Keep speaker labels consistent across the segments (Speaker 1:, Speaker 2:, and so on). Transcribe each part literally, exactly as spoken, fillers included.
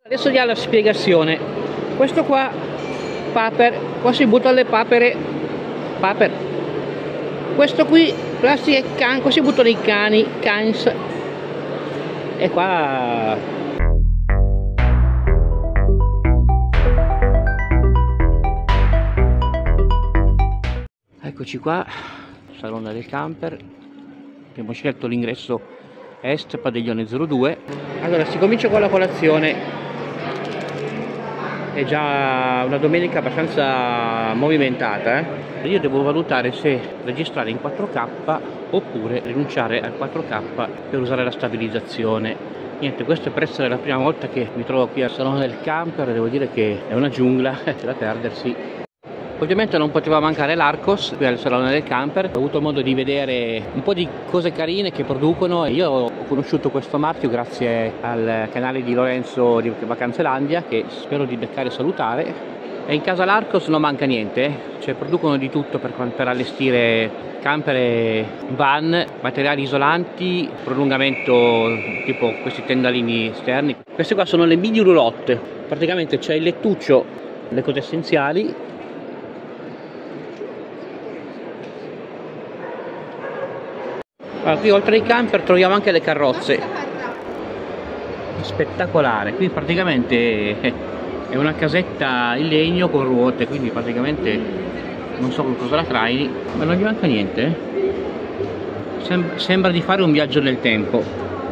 Speaker 1: Adesso dia la spiegazione. Questo qua, paper, qua si buttano le papere, paper. Questo qui, plastica e can, qua si buttano i cani, cans. E qua... Eccoci qua, salone del camper. Abbiamo scelto l'ingresso est, padiglione zero due. Allora, si comincia con la colazione. È già una domenica abbastanza movimentata, eh? Io devo valutare se registrare in quattro K oppure rinunciare al quattro K per usare la stabilizzazione. Niente, questo è per essere la prima volta che mi trovo qui al salone del camper. Devo dire che è una giungla, c'è da perdersi. Ovviamente non poteva mancare l'Arcos qui al salone del camper. Ho avuto modo di vedere un po' di cose carine che producono. Io ho conosciuto questo marchio grazie al canale di Lorenzo di Vacanzelandia, che spero di beccare e salutare. E in casa l'Arcos non manca niente, cioè producono di tutto per, per allestire camper e van, materiali isolanti, prolungamento tipo questi tendalini esterni. Queste qua sono le mini roulotte, praticamente c'è il lettuccio, le cose essenziali. Allora, qui oltre ai camper troviamo anche le carrozze. Spettacolare, qui praticamente è una casetta in legno con ruote, quindi praticamente non so con cosa la traini, ma non gli manca niente, eh? Sem sembra di fare un viaggio nel tempo.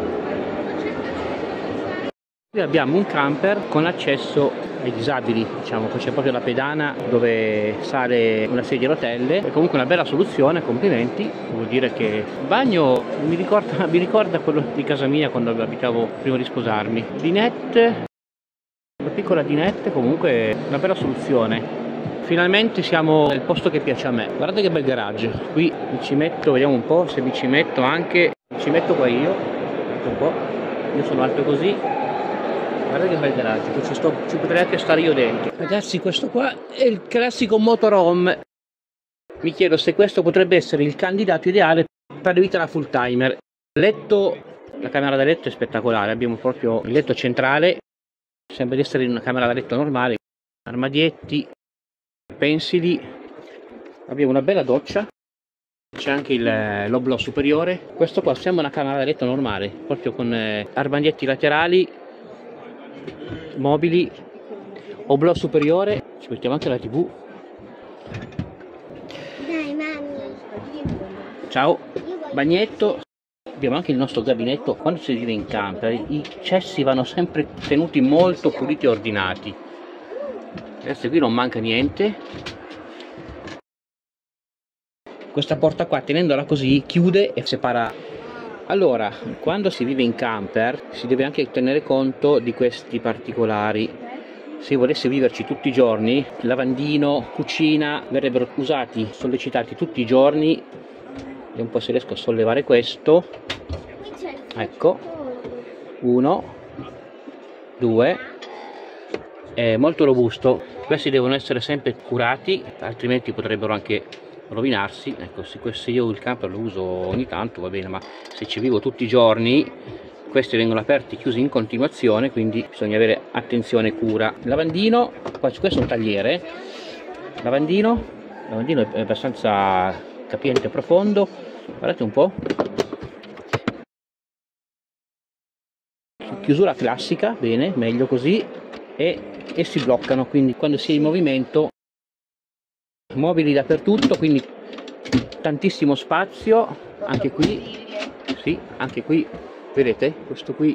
Speaker 1: Qui abbiamo un camper con accesso ai disabili, diciamo, c'è proprio la pedana dove sale una sedia a rotelle. È comunque una bella soluzione, complimenti. Vuol dire che il bagno mi ricorda, mi ricorda quello di casa mia quando abitavo prima di sposarmi. Dinette, una piccola dinette, comunque una bella soluzione. Finalmente siamo nel posto che piace a me. Guardate che bel garage. Qui mi ci metto, vediamo un po' se mi ci metto anche, mi ci metto qua io, un po'. Io sono alto così. Guardate che bel garage, che ci, sto, ci potrei anche stare io dentro. Ragazzi, questo qua è il classico motorhome. Mi chiedo se questo potrebbe essere il candidato ideale per la vita da full timer. Letto, la camera da letto è spettacolare, abbiamo proprio il letto centrale, sembra di essere in una camera da letto normale, armadietti, pensili, abbiamo una bella doccia, c'è anche l'oblò superiore. Questo qua sembra una camera da letto normale, proprio con eh, armadietti laterali, mobili, oblò superiore, ci mettiamo anche la tv.
Speaker 2: Dai, mami.
Speaker 1: Ciao, bagnetto. Abbiamo anche il nostro gabinetto. Quando si vive in camper i cessi vanno sempre tenuti molto puliti e ordinati. Adesso qui non manca niente. Questa porta qua, tenendola così, chiude e separa. Allora, quando si vive in camper si deve anche tenere conto di questi particolari. Se volesse viverci tutti i giorni, lavandino, cucina verrebbero usati, sollecitati tutti i giorni. Vediamo un po' se riesco a sollevare questo. Ecco, uno, due, è molto robusto. Questi devono essere sempre curati, altrimenti potrebbero anche rovinarsi. Ecco, se io il camper lo uso ogni tanto va bene, ma se ci vivo tutti i giorni, questi vengono aperti e chiusi in continuazione, quindi bisogna avere attenzione e cura. Lavandino, qua questo è un tagliere, lavandino, lavandino è abbastanza capiente e profondo, guardate un po', chiusura classica, bene, meglio così, e, e si bloccano, quindi quando si è in movimento, mobili dappertutto, quindi tantissimo spazio. Anche qui, sì, anche qui vedete, questo qui.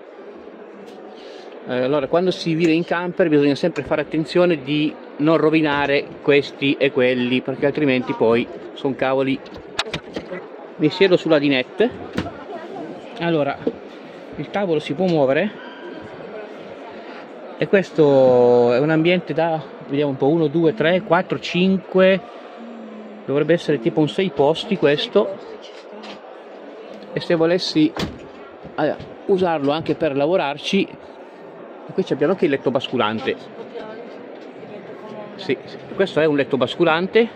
Speaker 1: Eh, allora, quando si vive in camper bisogna sempre fare attenzione di non rovinare questi e quelli, perché altrimenti poi sono cavoli. Mi siedo sulla dinette. Allora, il tavolo si può muovere e questo è un ambiente da, vediamo un po', uno, due, tre, quattro, cinque, dovrebbe essere tipo un sei posti questo. E se volessi allora, usarlo anche per lavorarci, qui abbiamo anche il letto basculante. Sì, questo è un letto basculante.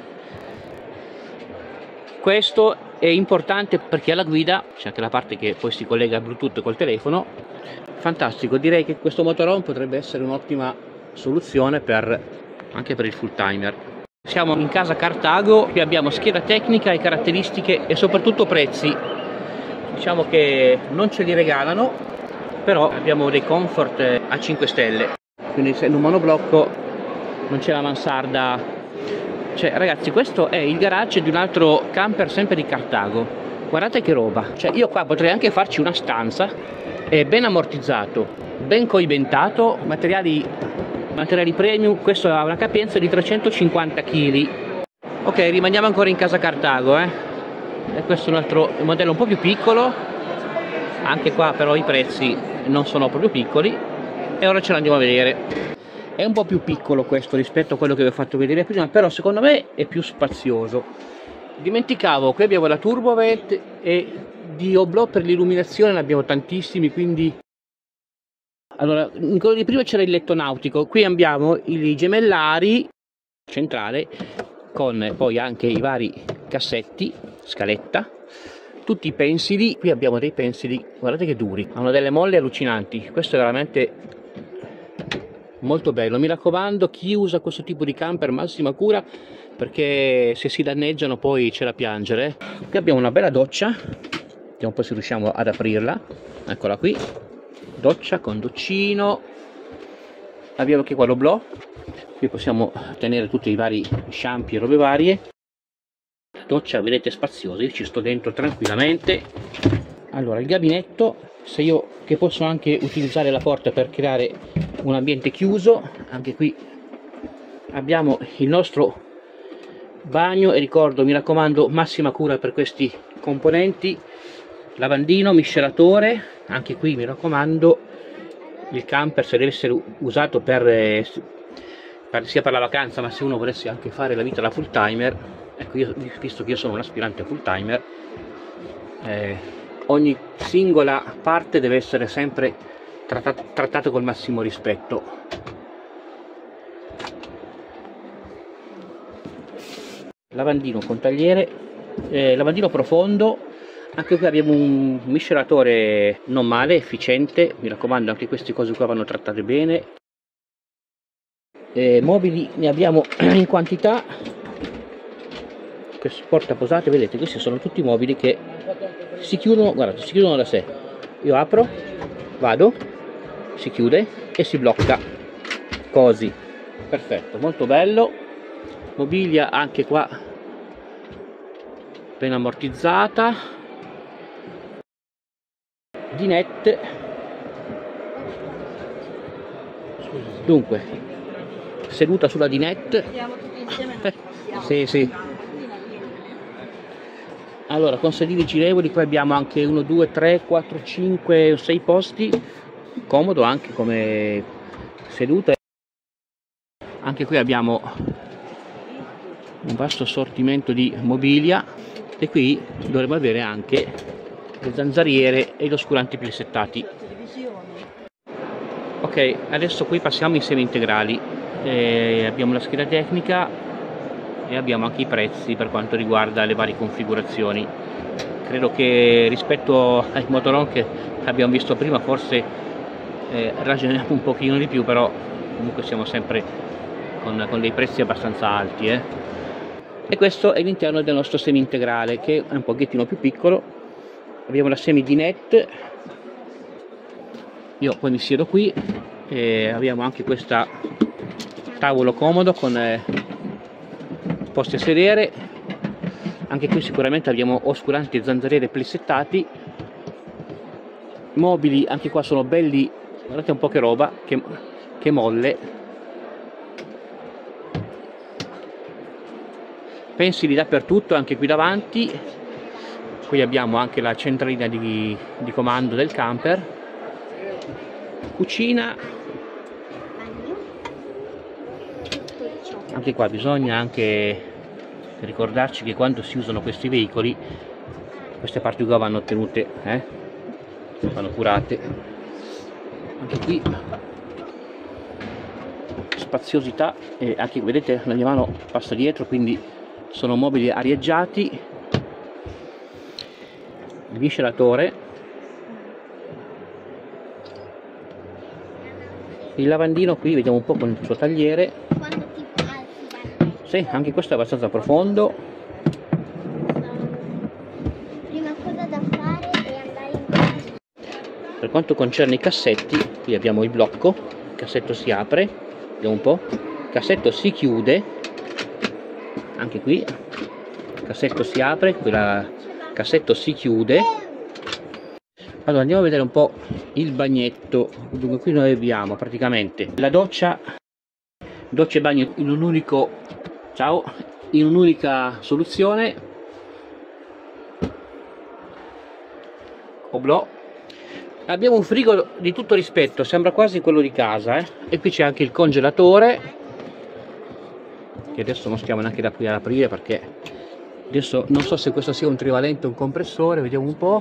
Speaker 1: Questo è importante perché alla guida c'è anche la parte che poi si collega a Bluetooth col telefono. fantastico, direi che questo motorhome potrebbe essere un'ottima soluzione per, anche per il full timer. Siamo in casa Cartago, qui abbiamo scheda tecnica e caratteristiche e soprattutto prezzi. Diciamo che non ce li regalano, però abbiamo dei comfort a cinque stelle, quindi essendo un monoblocco non c'è la mansarda. Cioè ragazzi, questo è il garage di un altro camper sempre di Cartago, guardate che roba, cioè io qua potrei anche farci una stanza, è ben ammortizzato, ben coibentato, materiali, materiali premium, questo ha una capienza di trecentocinquanta chili. Ok, rimaniamo ancora in casa Cartago, eh. E questo è un altro modello un po' più piccolo, anche qua però i prezzi non sono proprio piccoli, e ora ce l'andiamo a vedere. È un po' più piccolo questo rispetto a quello che vi ho fatto vedere prima, però secondo me è più spazioso. Dimenticavo, qui abbiamo la Turbovent e di oblò per l'illuminazione ne abbiamo tantissimi, quindi allora in quello di prima c'era il letto nautico, qui abbiamo i gemellari centrale con poi anche i vari cassetti, scaletta, tutti i pensili. Qui abbiamo dei pensili, guardate che duri, hanno delle molle allucinanti, questo è veramente molto bello. Mi raccomando, chi usa questo tipo di camper massima cura, perché se si danneggiano poi c'è da piangere. Qui abbiamo una bella doccia, vediamo un po' se riusciamo ad aprirla, eccola qui, doccia con doccino, abbiamo anche qua l'oblò, qui possiamo tenere tutti i vari shampoo e robe varie. Doccia, vedete, spaziosa, io ci sto dentro tranquillamente. Allora il gabinetto, se io che posso anche utilizzare la porta per creare un ambiente chiuso, anche qui abbiamo il nostro bagno e ricordo, mi raccomando, massima cura per questi componenti, lavandino, miscelatore, anche qui mi raccomando, il camper se deve essere usato per, per sia per la vacanza, ma se uno volesse anche fare la vita da full timer, ecco, io, visto che io sono un aspirante full timer, eh, ogni singola parte deve essere sempre trattata, trattata col massimo rispetto. Lavandino con tagliere, eh, lavandino profondo, anche qui abbiamo un miscelatore non male, efficiente, mi raccomando anche queste cose qua vanno trattate bene. Eh, mobili ne abbiamo in quantità, questo portaposate, vedete, questi sono tutti mobili che si chiudono, guardate, si chiudono da sé. Io apro, vado, si chiude e si blocca, così, perfetto, molto bello. Mobilia anche qua ben ammortizzata, dinette, dunque seduta sulla dinette, sì sì, allora con sedili girevoli. Qui abbiamo anche uno, due, tre, quattro, cinque, sei posti, comodo anche come seduta. Anche qui abbiamo un vasto assortimento di mobilia e qui dovremmo avere anche le zanzariere e gli oscuranti plissettati. Ok, adesso qui passiamo ai semi integrali, eh, abbiamo la scheda tecnica e abbiamo anche i prezzi per quanto riguarda le varie configurazioni. Credo che rispetto ai motorhome che abbiamo visto prima forse eh, ragioniamo un pochino di più, però comunque siamo sempre con, con dei prezzi abbastanza alti, eh. E questo è l'interno del nostro semi integrale, che è un pochettino più piccolo. Abbiamo la semi dinette, io poi mi siedo qui, e abbiamo anche questo tavolo comodo con eh, posti a sedere. Anche qui sicuramente abbiamo oscuranti e zanzariere plissettati. Mobili anche qua sono belli, guardate un po' che roba, che, che molle. Pensili dappertutto, anche qui davanti. Qui abbiamo anche la centralina di, di comando del camper. Cucina. Anche qua bisogna anche ricordarci che quando si usano questi veicoli, queste parti qua vanno tenute, eh? vanno curate. Anche qui spaziosità, e anche vedete la mia mano passa dietro, quindi sono mobili arieggiati. Il miscelatore, Il lavandino qui vediamo un po' con il suo tagliere.
Speaker 2: Quando ti alzi,
Speaker 1: Sì, anche questo è abbastanza profondo.
Speaker 2: prima cosa da fare è andare in bagno.
Speaker 1: Per quanto concerne i cassetti, qui abbiamo il blocco, il cassetto si apre, vediamo un po', il cassetto si chiude, anche qui, il cassetto si apre, il cassetto si chiude. Allora andiamo a vedere un po' il bagnetto. Dunque qui noi abbiamo praticamente la doccia, doccia e bagno in un unico, ciao, in un'unica soluzione, oblò. Abbiamo un frigo di tutto rispetto, sembra quasi quello di casa, eh? E qui c'è anche il congelatore, che adesso non stiamo neanche da qui ad aprire perché adesso non so se questo sia un trivalente o un compressore, vediamo un po'.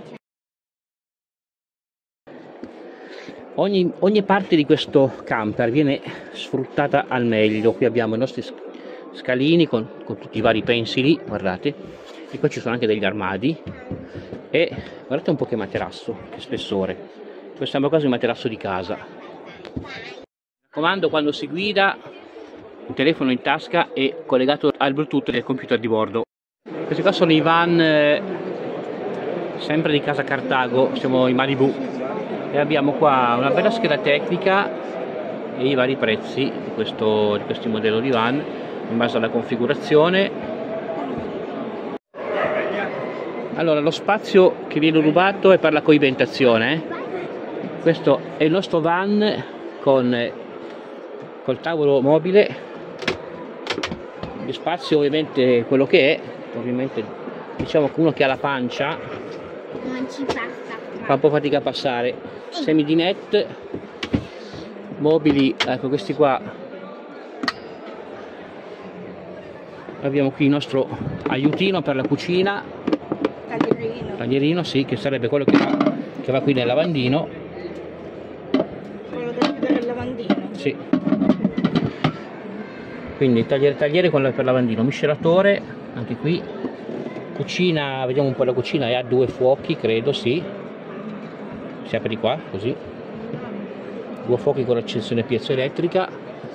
Speaker 1: Ogni, ogni parte di questo camper viene sfruttata al meglio. Qui abbiamo i nostri scalini con, con tutti i vari pensili, guardate, e qua ci sono anche degli armadi. E guardate un po' che materasso, che spessore. Questo sembra quasi un materasso di casa. Mi raccomando, quando si guida, il telefono in tasca e collegato al Bluetooth del computer di bordo. Questi qua sono i van eh, sempre di casa Cartago, siamo in Malibu. E abbiamo qua una bella scheda tecnica e i vari prezzi di questo, di questo modello di van in base alla configurazione. Allora, lo spazio che viene rubato è per la coibentazione, eh? Questo è il nostro van con col tavolo mobile. Lo spazio ovviamente quello che è, ovviamente diciamo che uno che ha la pancia
Speaker 2: Non ci passa.
Speaker 1: fa un po' fatica a passare. Semi di net, mobili, ecco questi qua. Abbiamo qui il nostro aiutino per la cucina,
Speaker 2: Taglierino.
Speaker 1: taglierino, sì, che sarebbe quello che va, che va qui nel lavandino.
Speaker 2: Quello da chiudere il lavandino.
Speaker 1: Sì. Quindi tagliere, tagliere con la, per lavandino, miscelatore, anche qui. Cucina, vediamo un po' la cucina, è a due fuochi, credo, sì. Si apre di qua, così. Due fuochi con accensione piezo elettrica.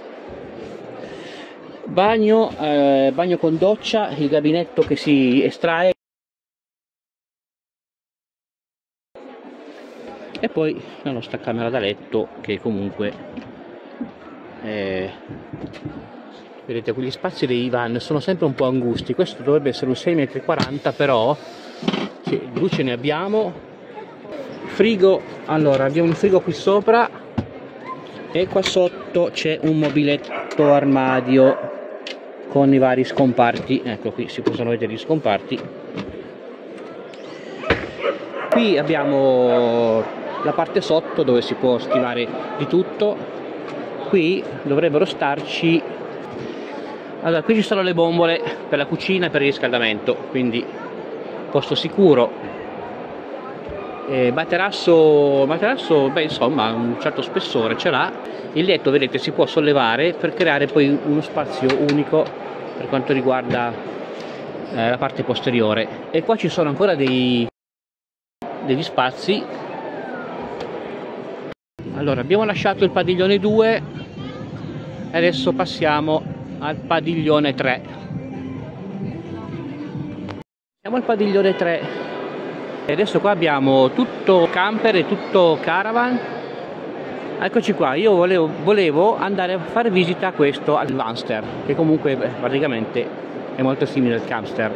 Speaker 1: Bagno, eh, bagno con doccia, il gabinetto che si estrae. E poi la nostra camera da letto che comunque eh, vedete, quegli spazi dei van sono sempre un po' angusti. Questo dovrebbe essere un sei virgola quaranta metri, però sì, luce ne abbiamo. Frigo, allora abbiamo un frigo qui sopra e qua sotto c'è un mobiletto armadio con i vari scomparti. Ecco, qui si possono vedere gli scomparti. Qui abbiamo la parte sotto dove si può stivare di tutto. Qui dovrebbero starci, allora qui ci sono le bombole per la cucina e per il riscaldamento, quindi posto sicuro. Eh, materasso, materasso, beh, insomma, un certo spessore ce l'ha. Il letto, vedete, si può sollevare per creare poi uno spazio unico per quanto riguarda eh, la parte posteriore. E qua ci sono ancora dei, degli spazi. Allora, abbiamo lasciato il padiglione due e adesso passiamo al padiglione tre. Siamo al padiglione tre. E adesso qua abbiamo tutto camper e tutto caravan. Eccoci qua, io volevo, volevo andare a fare visita a questo, al Vanster, che comunque beh, praticamente è molto simile al Camster.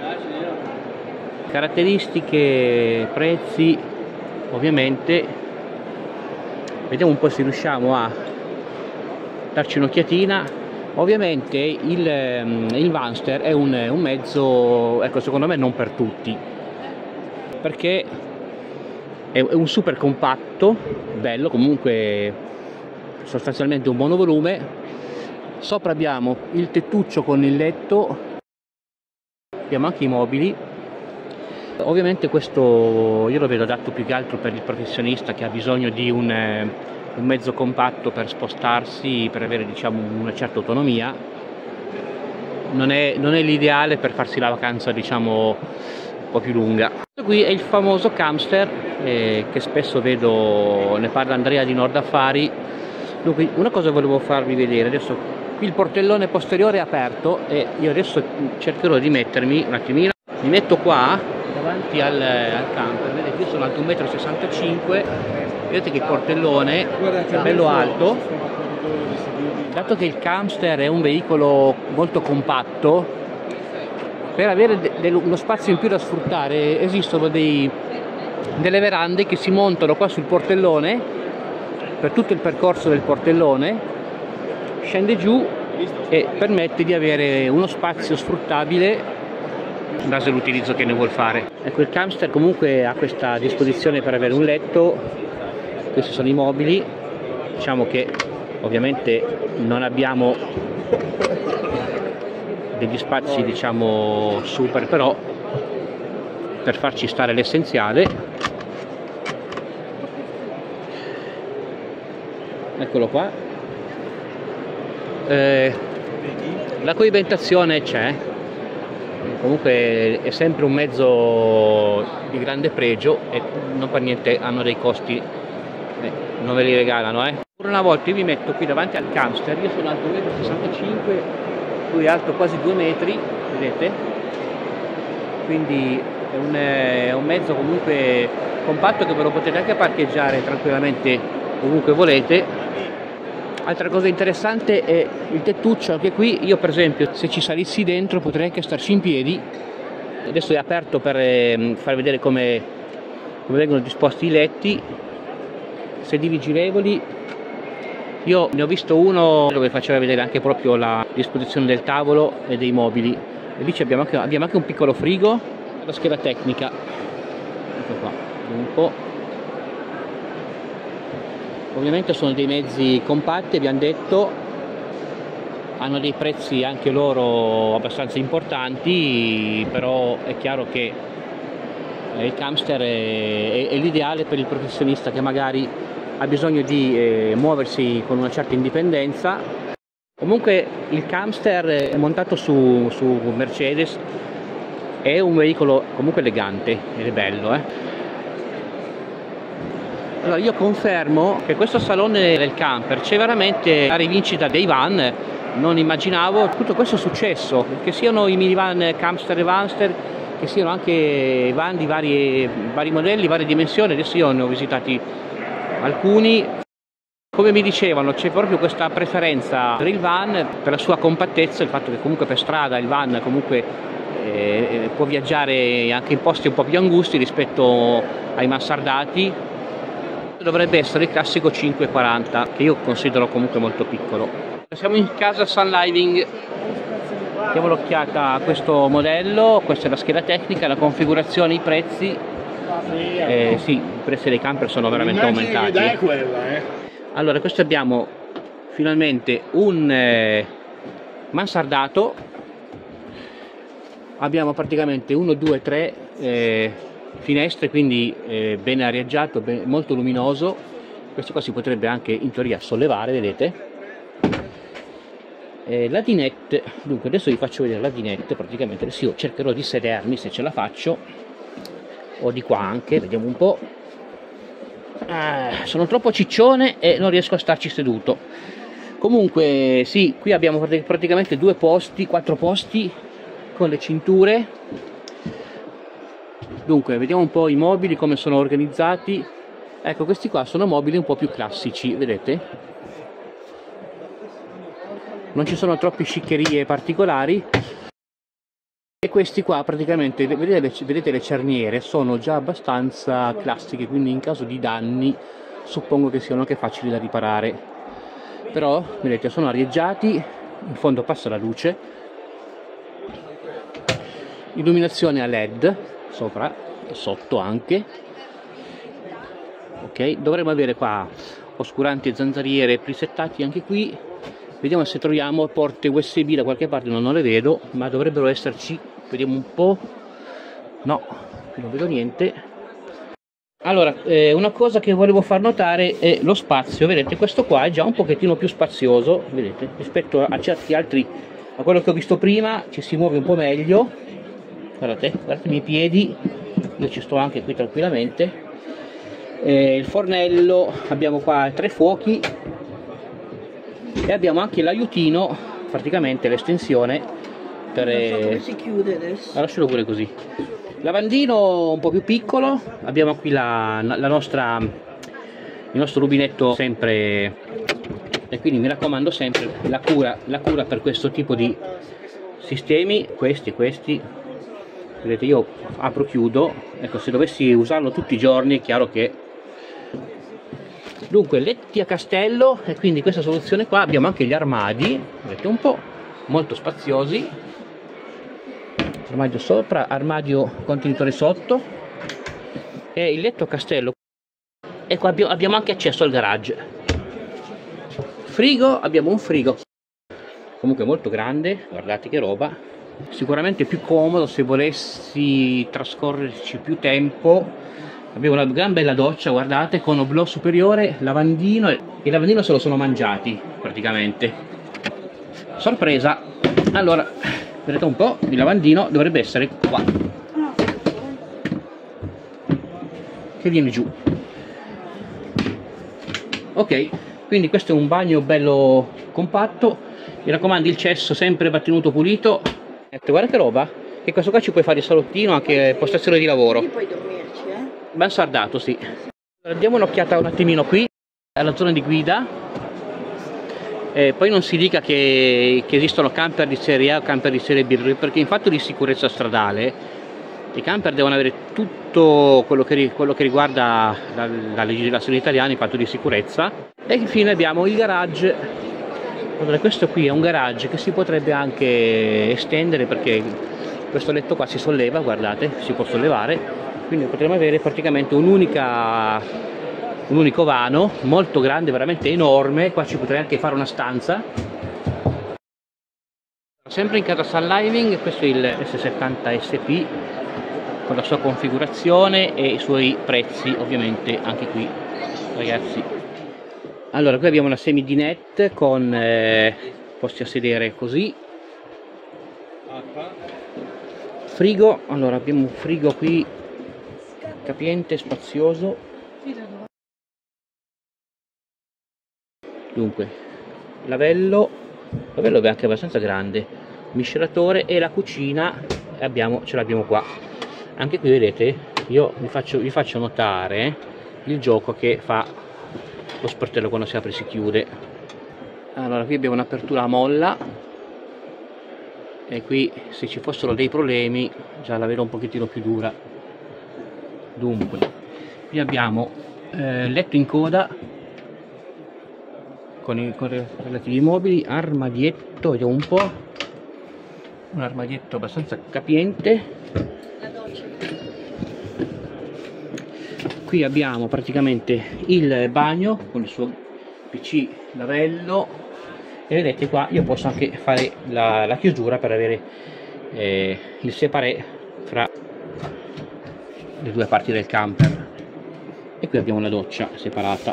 Speaker 1: Caratteristiche, prezzi, ovviamente. Vediamo un po' se riusciamo a darci un'occhiatina. Ovviamente il, il Vanster è un, un mezzo, ecco, secondo me non per tutti, perché è un super compatto, bello, comunque sostanzialmente un monovolume. Sopra abbiamo il tettuccio con il letto, abbiamo anche i mobili. Ovviamente questo io lo vedo adatto più che altro per il professionista che ha bisogno di un, un mezzo compatto per spostarsi, per avere, diciamo, una certa autonomia. Non è, non è l'ideale per farsi la vacanza, diciamo, un po' più lunga. Questo qui è il famoso Camster, eh, che spesso vedo, ne parla Andrea di Nord Affari. Dunque, una cosa volevo farvi vedere adesso. Qui il portellone posteriore è aperto e io adesso cercherò di mettermi un attimino, mi metto qua davanti al, al camper. Vedete, io sono alto un metro e sessantacinque, vedete che il portellone è bello alto. Dato che il Campster è un veicolo molto compatto, per avere de uno spazio in più da sfruttare esistono dei, delle verande che si montano qua sul portellone per tutto il percorso del portellone, scende giù e permette di avere uno spazio sfruttabile in base all'utilizzo che ne vuol fare. Ecco, il Campster comunque ha questa disposizione per avere un letto, questi sono i mobili, diciamo che ovviamente non abbiamo degli spazi diciamo super, però per farci stare l'essenziale. Eccolo qua, eh, la coibentazione c'è, comunque è sempre un mezzo di grande pregio e non per niente hanno dei costi, eh, non ve li regalano. Eh. Una volta io mi metto qui davanti al Campster, io sono alto un metro e sessantacinque, lui è alto quasi due metri, vedete? Quindi è un, è un mezzo comunque compatto che ve lo potete anche parcheggiare tranquillamente ovunque volete. Altra cosa interessante è il tettuccio, anche qui io per esempio se ci salissi dentro potrei anche starci in piedi. Adesso è aperto per eh, far vedere come, come vengono disposti i letti, sedili girevoli. Io ne ho visto uno dove faceva vedere anche proprio la disposizione del tavolo e dei mobili, e lì abbiamo anche, abbiamo anche un piccolo frigo, la scheda tecnica, ecco qua, un po'. Ovviamente sono dei mezzi compatti, abbiamo detto, hanno dei prezzi anche loro abbastanza importanti, però è chiaro che il Campster è, è, è l'ideale per il professionista che magari ha bisogno di eh, muoversi con una certa indipendenza. Comunque il Campster è montato su, su Mercedes, è un veicolo comunque elegante ed è bello, eh. Allora io confermo che questo salone del camper c'è veramente la rivincita dei van, non immaginavo tutto questo successo, che siano i minivan Campster e Vanster, che siano anche van di vari, vari modelli, varie dimensioni. Adesso io ne ho visitati alcuni. Come mi dicevano, c'è proprio questa preferenza per il van, per la sua compattezza, il fatto che comunque per strada il van comunque eh, può viaggiare anche in posti un po' più angusti rispetto ai mansardati. Dovrebbe essere il classico cinque quaranta, che io considero comunque molto piccolo. Siamo in casa Sun Living, diamo l'occhiata a questo modello, questa è la scheda tecnica, la configurazione, i prezzi. Eh, sì, i prezzi dei camper sono veramente aumentati. Allora, questo abbiamo finalmente un eh, mansardato, abbiamo praticamente uno, due, tre eh, finestre, quindi eh, ben arieggiato, ben, molto luminoso. Questo qua si potrebbe anche in teoria sollevare, vedete? Eh, la dinette, dunque adesso vi faccio vedere la dinette, praticamente adesso io cercherò di sedermi se ce la faccio, o di qua anche, vediamo un po'. Ah, sono troppo ciccione e non riesco a starci seduto. Comunque sì, qui abbiamo praticamente due posti, quattro posti con le cinture. Dunque vediamo un po' i mobili come sono organizzati. Ecco, questi qua sono mobili un po' più classici, vedete? Non ci sono troppe sciccherie particolari. E questi qua praticamente, vedete, vedete le cerniere, sono già abbastanza classiche, quindi in caso di danni suppongo che siano anche facili da riparare. Però, vedete, sono arieggiati, in fondo passa la luce, illuminazione a led, sopra e sotto anche. Ok, dovremmo avere qua oscuranti e zanzariere presettati anche qui. Vediamo se troviamo porte U S B da qualche parte, no, non le vedo, ma dovrebbero esserci. Vediamo un po'. No, qui non vedo niente. Allora, eh, una cosa che volevo far notare è lo spazio. Vedete, questo qua è già un pochettino più spazioso, vedete, rispetto a certi altri, a quello che ho visto prima, ci si muove un po' meglio. Guardate, guardate i miei piedi, io ci sto anche qui tranquillamente. Eh, il fornello, abbiamo qua tre fuochi, e abbiamo anche l'aiutino, praticamente l'estensione per...
Speaker 3: Non so come si chiude adesso.
Speaker 1: Lascialo pure così. Lavandino un po' più piccolo, abbiamo qui la, la nostra, il nostro rubinetto sempre, e quindi mi raccomando sempre la cura, la cura per questo tipo di sistemi, questi questi, vedete io apro chiudo, ecco, se dovessi usarlo tutti i giorni è chiaro che... Dunque letti a castello, e quindi questa soluzione qua. Abbiamo anche gli armadi, vedete un po' molto spaziosi, armadio sopra, armadio contenitore sotto e il letto a castello, e qua abbiamo anche accesso al garage. Frigo, abbiamo un frigo comunque molto grande, guardate che roba, sicuramente più comodo se volessi trascorrerci più tempo. Abbiamo una gran bella doccia, guardate, con oblò superiore, lavandino, e il lavandino se lo sono mangiati praticamente. Sorpresa. Allora, vedete un po', il lavandino dovrebbe essere qua, che viene giù. Ok, quindi questo è un bagno bello compatto. Mi raccomando, il cesso sempre va tenuto pulito. Guarda che roba, che questo qua ci puoi fare il salottino, anche postazione di lavoro.
Speaker 3: Qui puoi dormirci, eh?
Speaker 1: Ben sardato, sì. Diamo un'occhiata un attimino qui alla zona di guida. Eh, poi non si dica che, che esistono camper di serie A o camper di serie B, perché in fatto di sicurezza stradale i camper devono avere tutto quello che, quello che riguarda la, la legislazione italiana in fatto di sicurezza. E infine abbiamo il garage. Allora, questo qui è un garage che si potrebbe anche estendere, perché questo letto qua si solleva, guardate, si può sollevare, quindi potremmo avere praticamente un'unica un unico vano molto grande, veramente enorme. Qua ci potrei anche fare una stanza. Sempre in casa Sun Living, questo è il S settanta S P con la sua configurazione e i suoi prezzi, ovviamente anche qui, ragazzi. Allora, qui abbiamo una semi dinette con eh, posti a sedere così, frigo. Allora, abbiamo un frigo qui capiente, spazioso. Dunque, lavello, lavello è anche abbastanza grande, miscelatore, e la cucina abbiamo, ce l'abbiamo qua. Anche qui vedete, io vi faccio, vi faccio notare il gioco che fa lo sportello quando si apre e si chiude. Allora, qui abbiamo un'apertura a molla, e qui se ci fossero dei problemi già la vedo un pochettino più dura. Dunque, qui abbiamo eh, letto in coda con i, con i relativi mobili, armadietto, vediamo un po', un armadietto abbastanza capiente. Qui abbiamo praticamente il bagno con il suo P C, lavello, e vedete qua io posso anche fare la, la chiusura per avere eh, il separé fra le due parti del camper. E qui abbiamo la doccia separata,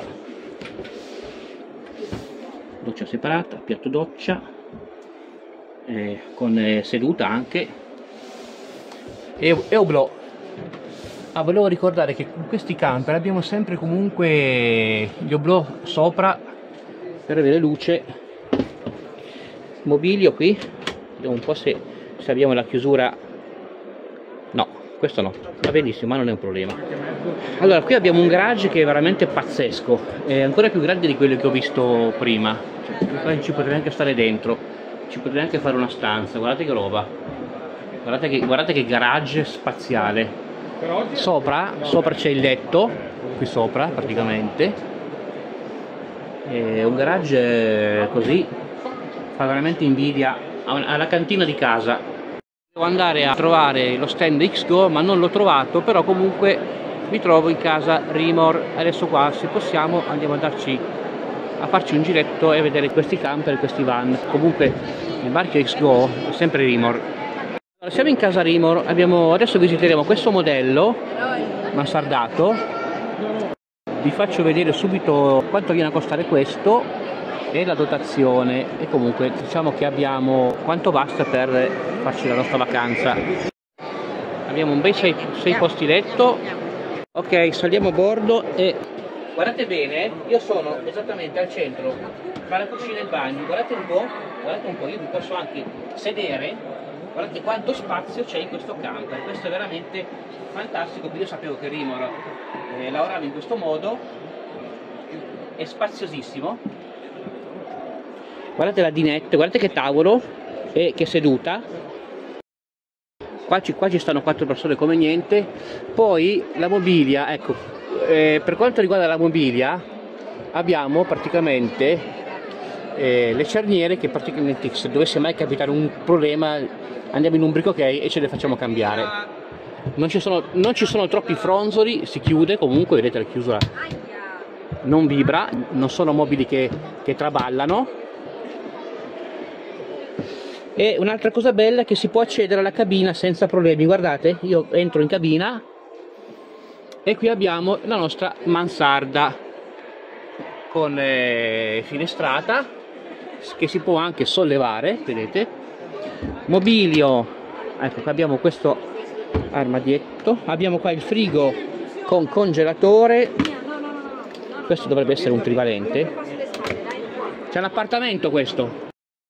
Speaker 1: doccia separata, piatto doccia eh, con eh, seduta anche, e, e oblò. Ah, volevo ricordare che in questi camper abbiamo sempre comunque gli oblò sopra per avere luce. Mobilio qui, vediamo un po' se, se abbiamo la chiusura. No, questo no, va benissimo, ma non è un problema. Allora, qui abbiamo un garage che è veramente pazzesco, è ancora più grande di quello che ho visto prima. Cioè, ci potrei anche stare dentro, ci potrei anche fare una stanza. Guardate che roba, guardate che, guardate che garage spaziale. Sopra, sopra c'è il letto, qui sopra praticamente, è un garage così, fa veramente invidia alla cantina di casa. Devo andare a trovare lo stand X Go, ma non l'ho trovato, però comunque mi trovo in casa Rimor. Adesso qua, se possiamo, andiamo a darci a farci un giretto e vedere questi camper e questi van. Comunque il marchio X Go è sempre Rimor. Allora, siamo in casa Rimor, abbiamo, adesso visiteremo questo modello mansardato. Vi faccio vedere subito quanto viene a costare questo e la dotazione, e comunque diciamo che abbiamo quanto basta per farci la nostra vacanza. Abbiamo un bei sei posti letto. Ok, saliamo a bordo e Guardate bene, io sono esattamente al centro tra la cucina e il bagno, guardate un po', guardate un po', io mi posso anche sedere, guardate quanto spazio c'è in questo camper, questo è veramente fantastico, io sapevo che Rimor eh, lavorava in questo modo, è spaziosissimo, guardate la dinette, guardate che tavolo e che seduta, qua ci, qua ci stanno quattro persone come niente, poi la mobilia, ecco. Eh, per quanto riguarda la mobilia abbiamo praticamente eh, le cerniere che praticamente se dovesse mai capitare un problema andiamo in un brick ok e ce le facciamo cambiare. Non ci sono, non ci sono troppi fronzoli, si chiude comunque, vedete la chiusura non vibra, non sono mobili che, che traballano. E un'altra cosa bella è che si può accedere alla cabina senza problemi, guardate, io entro in cabina e qui abbiamo la nostra mansarda con eh, finestrata che si può anche sollevare, vedete, mobilio, ecco qua abbiamo questo armadietto, abbiamo qua il frigo con congelatore, questo dovrebbe essere un trivalente, c'è un appartamento questo,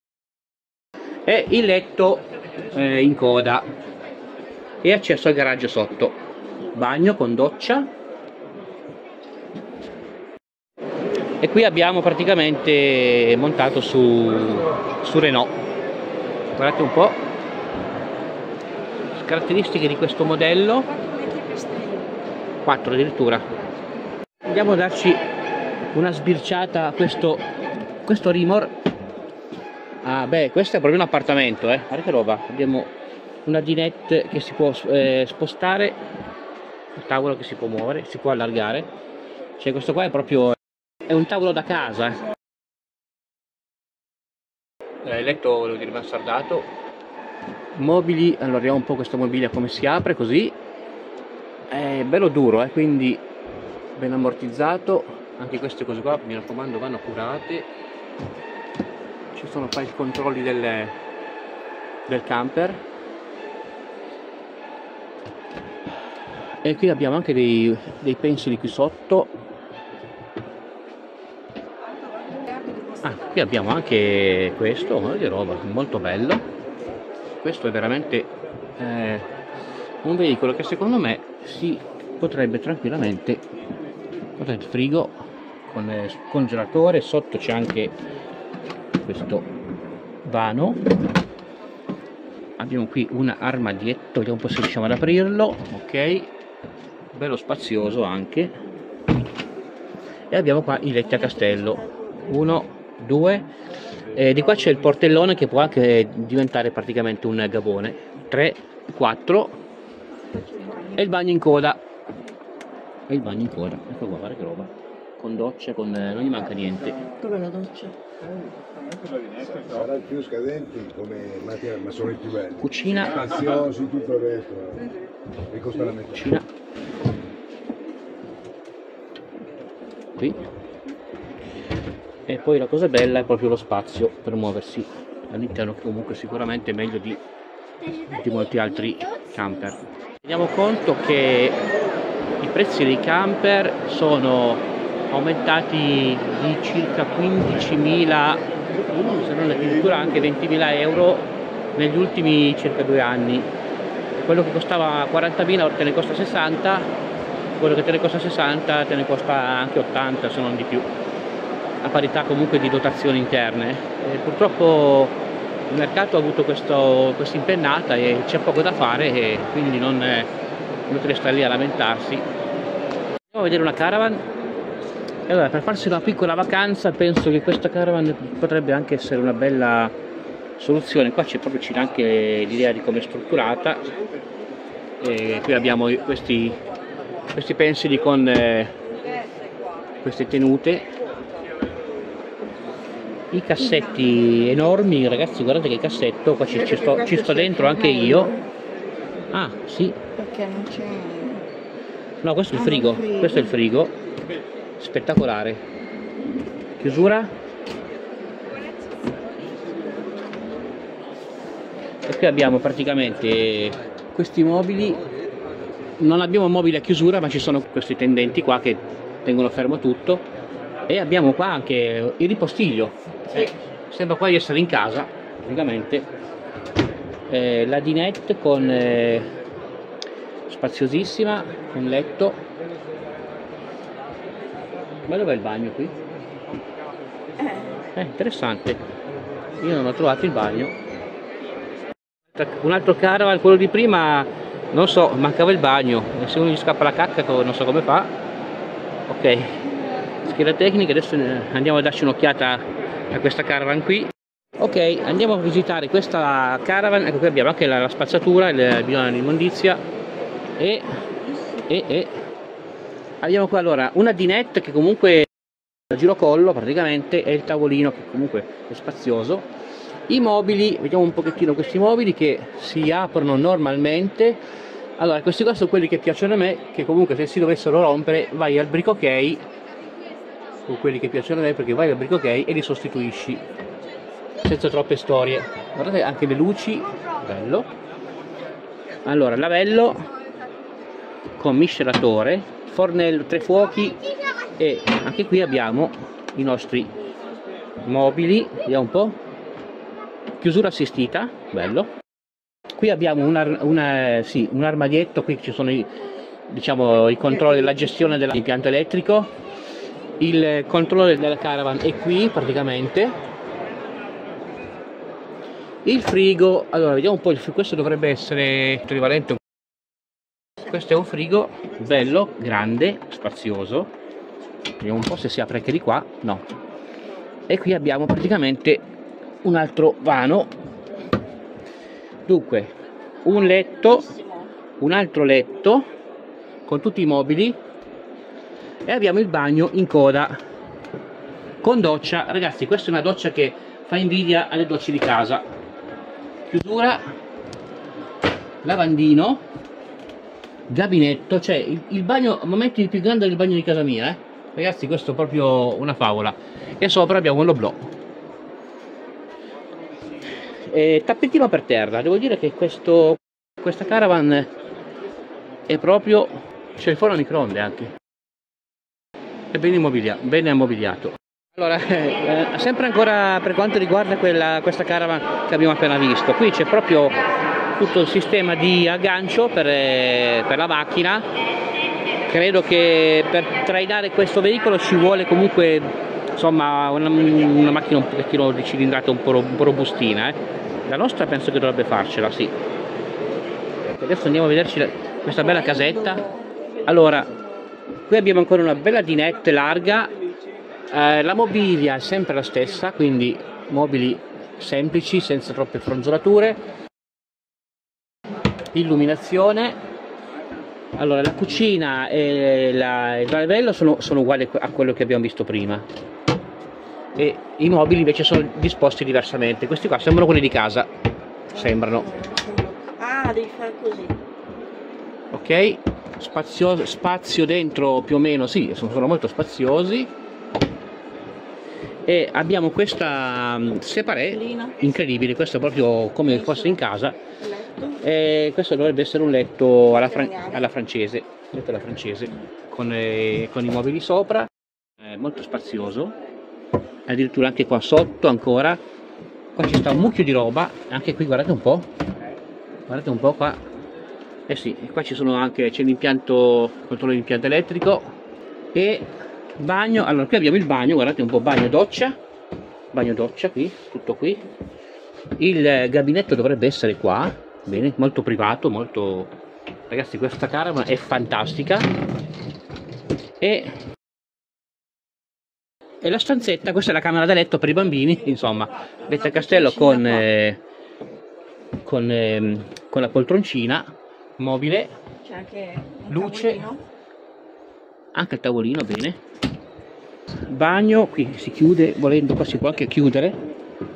Speaker 1: e il letto eh, in coda e accesso al garage sotto. Bagno con doccia e qui abbiamo praticamente montato su, su Renault, guardate un po' le caratteristiche di questo modello, quattro addirittura. Andiamo a darci una sbirciata a questo, questo Rimor. Ah beh, questo è proprio un appartamento, eh. Guardate che roba, abbiamo una dinette che si può eh, spostare, il tavolo che si può muovere, si può allargare, cioè questo qua è proprio è un tavolo da casa, eh, il letto volevo dire mansardato, mobili, allora vediamo un po' questo mobilio come si apre così, è bello duro, eh, quindi ben ammortizzato, anche queste cose qua mi raccomando vanno curate, ci sono poi i controlli del, del camper. E qui abbiamo anche dei, dei pensili qui sotto. Ah, qui abbiamo anche questo, guarda che roba, molto bello. Questo è veramente eh, un veicolo che secondo me si potrebbe tranquillamente, guardate il frigo con il congelatore, sotto c'è anche questo vano. Abbiamo qui un armadietto, vediamo un po' se riusciamo ad aprirlo, ok. Bello spazioso anche, e abbiamo qua i letti a castello, uno, due, eh, di qua c'è il portellone che può anche diventare praticamente un gabone, tre, quattro, e il bagno in coda, e il bagno in coda, ecco qua, guarda che roba, con doccia, con eh, non gli manca niente.
Speaker 3: Dov'è la doccia?
Speaker 4: Saranno più scadenti come materia, ma sono i più belli.
Speaker 1: Cucina,
Speaker 4: spaziosi, tutto il resto. E costa la metà.
Speaker 1: Cucina. Qui. E poi la cosa bella è proprio lo spazio per muoversi all'interno, che comunque sicuramente è meglio di, di molti altri camper. Teniamo conto che i prezzi dei camper sono aumentati di circa quindicimila, se non addirittura anche ventimila euro negli ultimi circa due anni. Quello che costava quarantamila ora te ne costa sessanta, quello che te ne costa sessanta te ne costa anche ottanta, se non di più, a parità comunque di dotazioni interne. E purtroppo il mercato ha avuto questa impennata e c'è poco da fare, e quindi non è inutile stare lì a lamentarsi. Andiamo a vedere una caravan. E allora, per farsi una piccola vacanza penso che questa caravan potrebbe anche essere una bella soluzione. Qua c'è proprio c'è anche l'idea di come è strutturata, e qui abbiamo questi, questi pensili con eh, queste tenute, i cassetti enormi, ragazzi, guardate che cassetto, qua ci, ci, sto, ci sto dentro anche io. Ah sì,
Speaker 3: perché non c'è,
Speaker 1: no, questo è il frigo, questo è il frigo, spettacolare, chiusura. E qui abbiamo praticamente questi mobili, non abbiamo mobili a chiusura, ma ci sono questi tendenti qua che tengono fermo tutto. E abbiamo qua anche il ripostiglio, eh, sembra quasi essere in casa praticamente. Eh, la dinette con eh, spaziosissima, un letto. Ma dov'è il bagno qui? Eh, interessante, io non ho trovato il bagno. Un altro caravan, quello di prima, non so, mancava il bagno, e se uno gli scappa la cacca non so come fa. Ok, scheda tecnica, adesso andiamo a darci un'occhiata a questa caravan qui. Ok, andiamo a visitare questa caravan. Ecco, qui abbiamo anche la, la spazzatura, il bidone dell'immondizia e, e, e abbiamo qua allora una dinette che comunque a girocollo praticamente, e il tavolino che comunque è spazioso. I mobili, vediamo un pochettino questi mobili che si aprono normalmente. Allora, questi qua sono quelli che piacciono a me, che comunque se si dovessero rompere vai al brick ok, con quelli che piacciono a me, perché vai al brick ok e li sostituisci senza troppe storie. Guardate anche le luci, bello. Allora, lavello con miscelatore, fornello, tre fuochi, e anche qui abbiamo i nostri mobili, vediamo un po', chiusura assistita, bello. Qui abbiamo una, una, sì, un armadietto, qui ci sono i, diciamo, i controlli della gestione dell'impianto elettrico, il controllo della caravan è qui praticamente. Il frigo, allora vediamo un po', il, questo dovrebbe essere equivalente. Questo è un frigo bello, grande, spazioso. Vediamo un po' se si apre anche di qua. No. E qui abbiamo praticamente un altro vano. Dunque, un letto, un altro letto con tutti i mobili, e abbiamo il bagno in coda con doccia. Ragazzi, questa è una doccia che fa invidia alle docce di casa. Chiusura, lavandino, gabinetto, cioè il, il bagno a momenti più grande del bagno di casa mia, eh? Ragazzi, questo è proprio una favola. E sopra abbiamo l'oblò. E tappetino per terra. Devo dire che questo, questa caravan è proprio, c'è il forno a microonde anche, è ben immobiliato, ben immobiliato. Allora, eh, sempre ancora per quanto riguarda quella, questa caravan che abbiamo appena visto, qui c'è proprio tutto il sistema di aggancio per, eh, per la macchina. Credo che per trainare questo veicolo ci vuole comunque, insomma, una, una macchina un pochettino di cilindrata, un po', un po' robustina, eh. La nostra penso che dovrebbe farcela, sì. Adesso andiamo a vederci la, questa bella casetta. Allora, qui abbiamo ancora una bella dinette larga. Eh, la mobilia è sempre la stessa, quindi mobili semplici, senza troppe fronzolature. Illuminazione. Allora, la cucina e la, il lavello sono, sono uguali a quello che abbiamo visto prima, e i mobili invece sono disposti diversamente. Questi qua sembrano quelli di casa, sembrano.
Speaker 3: Ah, devi fare così.
Speaker 1: Ok, spazio, spazio dentro più o meno, sì, sono, sono molto spaziosi. E abbiamo questa separé incredibile, questo è proprio come fosse in casa. E questo dovrebbe essere un letto alla, fran alla francese, letto alla francese, con, eh, con i mobili sopra, eh, molto spazioso, addirittura anche qua sotto ancora. Qua ci sta un mucchio di roba, anche qui guardate un po', guardate un po' qua, eh sì, qua ci sono anche, c'è l'impianto, controllo dell'impianto elettrico e bagno. Allora, qui abbiamo il bagno, guardate un po', bagno doccia, bagno doccia qui, tutto qui. Il gabinetto dovrebbe essere qua, bene, molto privato, molto, ragazzi, questa caravan è fantastica. E, e la stanzetta, questa è la camera da letto per i bambini, insomma, letto a castello con, eh, con, eh, con la poltroncina, mobile,
Speaker 3: c'è anche
Speaker 1: luce, anche il tavolino, bene. Bagno, qui si chiude, volendo qua si può anche chiudere.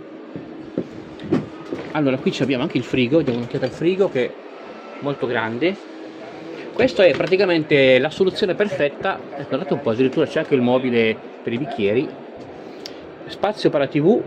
Speaker 1: Allora, qui abbiamo anche il frigo, diamo un'occhiata al frigo che è molto grande. Questo è praticamente la soluzione perfetta. Guardate un po', addirittura c'è anche il mobile per i bicchieri, spazio per la tv.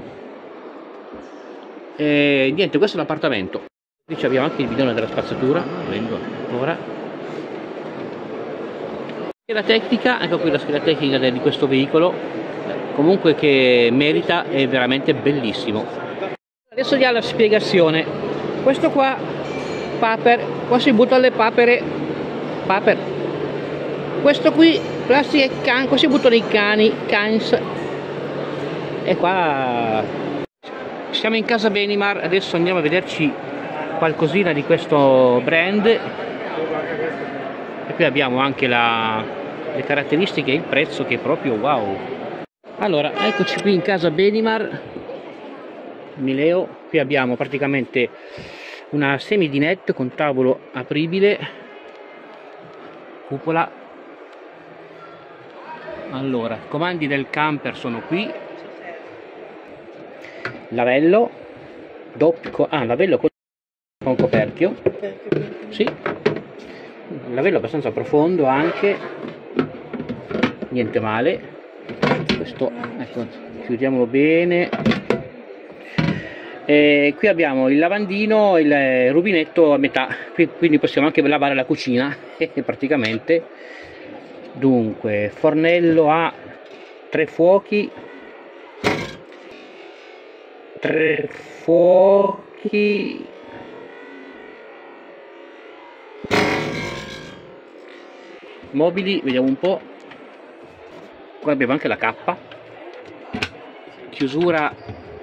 Speaker 1: E niente, questo è l'appartamento. Qui abbiamo anche il bidone della spazzatura, volendo ancora. La tecnica, ecco qui la scheda tecnica di questo veicolo, comunque che merita, è veramente bellissimo. Adesso diamo la spiegazione. Questo qua, paper, qua si buttano le papere, paper. Questo qui, plastica e can, qua si buttano i cani, cans. E qua siamo in casa Benimar, adesso andiamo a vederci qualcosina di questo brand. E qui abbiamo anche la, le caratteristiche e il prezzo, che è proprio wow. Allora, eccoci qui in casa Benimar Mileo. Qui abbiamo praticamente una semi-dinette con tavolo apribile, cupola. Allora, i comandi del camper sono qui. Lavello doppio, ah, lavello con con coperchio, sì, lavello abbastanza profondo anche, niente male. Questo, ecco, chiudiamolo bene. E qui abbiamo il lavandino, il rubinetto a metà, qui, quindi possiamo anche lavare la cucina praticamente. Dunque, fornello a tre fuochi, tre fuochi, mobili, vediamo un po'. Qua abbiamo anche la cappa, chiusura,